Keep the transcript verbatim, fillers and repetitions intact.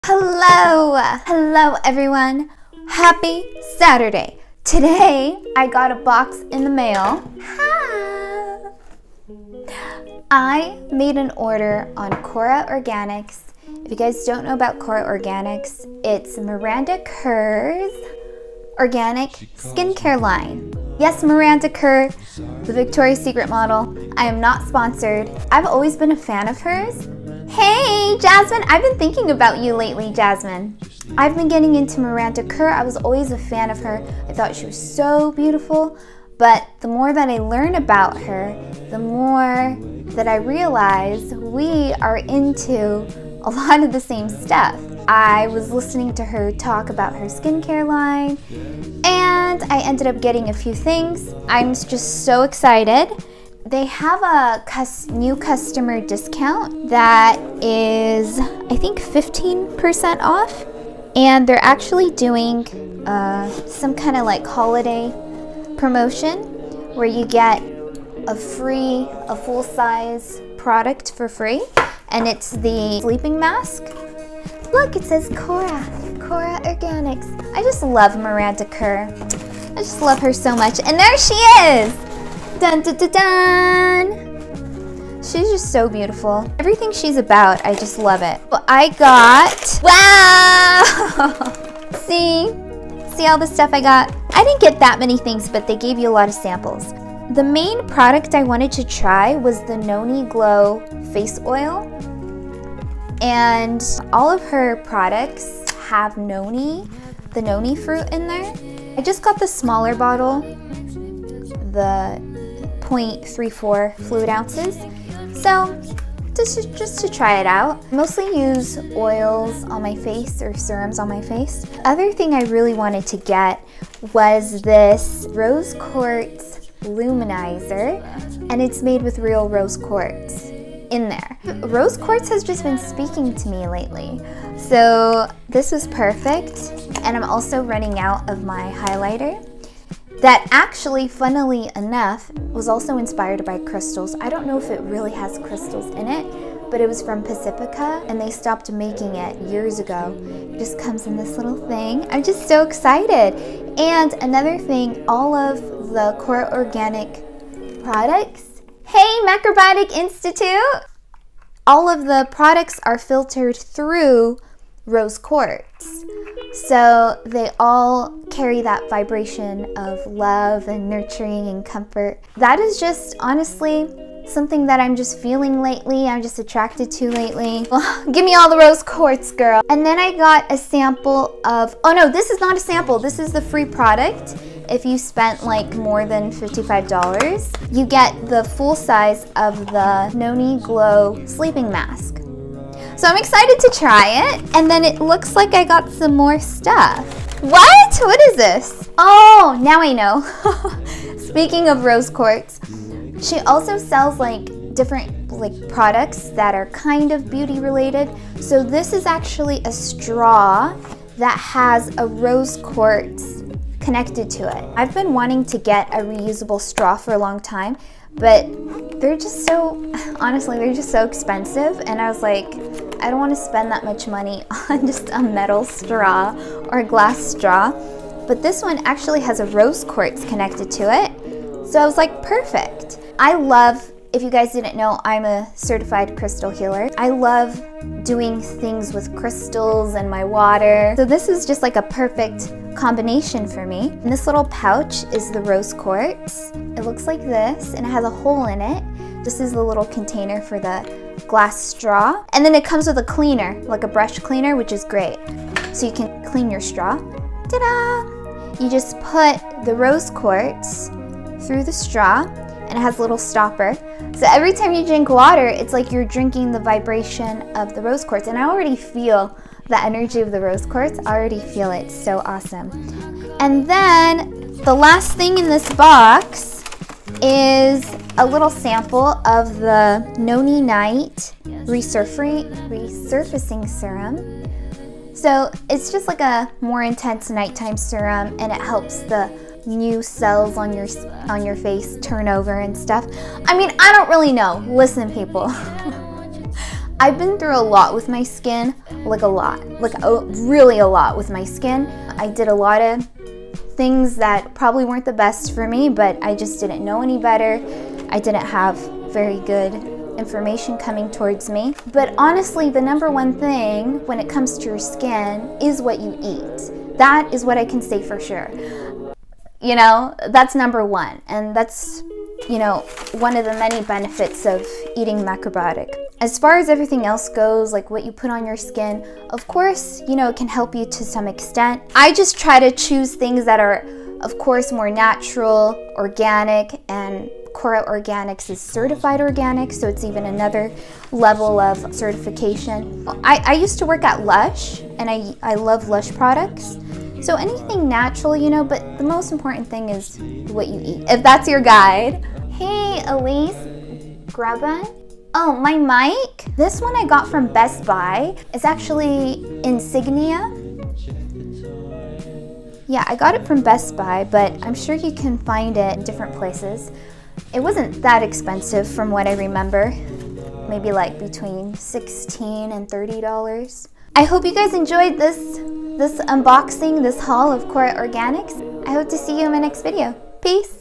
Hello! Hello everyone! Happy Saturday! Today I got a box in the mail. Ha! I made an order on Cora Organics. If you guys don't know about Cora Organics, it's Miranda Kerr's organic skincare line. Yes, Miranda Kerr, the Victoria's Secret model. I am not sponsored. I've always been a fan of hers. Hey, Jasmine, I've been thinking about you lately, Jasmine. I've been getting into Miranda Kerr. I was always a fan of her. I thought she was so beautiful, but the more that I learn about her, the more that I realize we are into a lot of the same stuff. I was listening to her talk about her skincare line, and I ended up getting a few things. I'm just so excited. They have a cus new customer discount that is, I think, fifteen percent off. And they're actually doing uh, some kind of like holiday promotion where you get a free, a full-size product for free. And it's the sleeping mask. Look, it says Cora, Cora Organics. I just love Miranda Kerr. I just love her so much. And there she is! Dun, dun, dun, dun. She's just so beautiful. Everything she's about, I just love it. Well, I got, wow! See? See all the stuff I got? I didn't get that many things, but they gave you a lot of samples. The main product I wanted to try was the Noni Glow Face Oil. And all of her products have noni, the noni fruit in there. I just got the smaller bottle, the zero point three four fluid ounces. So just, just to try it out. I mostly use oils on my face or serums on my face. Other thing I really wanted to get was this rose quartz luminizer, and it's made with real rose quartz in there. Rose quartz has just been speaking to me lately, so this was perfect. And I'm also running out of my highlighter that actually, funnily enough, was also inspired by crystals. I don't know if it really has crystals in it, but it was from Pacifica, and they stopped making it years ago. It just comes in this little thing. I'm just so excited. And another thing, all of the Cora Organic products, hey, Macrobiotic Institute! All of the products are filtered through rose quartz. So they all carry that vibration of love and nurturing and comfort. That is just honestly something that I'm just feeling lately. I'm just attracted to lately. Well, give me all the rose quartz, girl. And then I got a sample of, oh no, this is not a sample. This is the free product. If you spent like more than fifty-five dollars, you get the full size of the Noni Glow sleeping mask. So I'm excited to try it. And then it looks like I got some more stuff. What? What is this? Oh, now I know. Speaking of rose quartz, she also sells like different like products that are kind of beauty related. So this is actually a straw that has a rose quartz connected to it. I've been wanting to get a reusable straw for a long time, but they're just so, honestly, they're just so expensive. And I was like, I don't want to spend that much money on just a metal straw or a glass straw. But this one actually has a rose quartz connected to it. So I was like, perfect. I love, if you guys didn't know, I'm a certified crystal healer. I love doing things with crystals and my water. So this is just like a perfect combination for me. And this little pouch is the rose quartz. It looks like this, and it has a hole in it. This is the little container for the glass straw. And then it comes with a cleaner, like a brush cleaner, which is great. So you can clean your straw. Ta-da! You just put the rose quartz through the straw, and it has a little stopper. So every time you drink water, it's like you're drinking the vibration of the rose quartz. And I already feel the energy of the rose quartz. I already feel it. So awesome. And then the last thing in this box is a little sample of the Noni Night Resurfacing Serum. So it's just like a more intense nighttime serum, and it helps the new cells on your on your face turn over and stuff. I mean, I don't really know. Listen, people. I've been through a lot with my skin, like a lot, like a, really a lot with my skin. I did a lot of things that probably weren't the best for me, but I just didn't know any better. I didn't have very good information coming towards me. But honestly, the number one thing when it comes to your skin is what you eat. That is what I can say for sure. You know, that's number one. And that's, you know, one of the many benefits of eating macrobiotic. As far as everything else goes, like what you put on your skin, of course, you know, it can help you to some extent. I just try to choose things that are, of course, more natural, organic, and Kora Organics is certified organic, so it's even another level of certification. I, I used to work at Lush, and I, I love Lush products. So anything natural, you know, but the most important thing is what you eat. If that's your guide. Hey, Elise Graban. Oh, my mic. This one I got from Best Buy. It's actually Insignia. Yeah, I got it from Best Buy, but I'm sure you can find it in different places. It wasn't that expensive from what I remember. Maybe like between sixteen and thirty dollars. I hope you guys enjoyed this, this unboxing, this haul of Kora Organics. I hope to see you in my next video. Peace!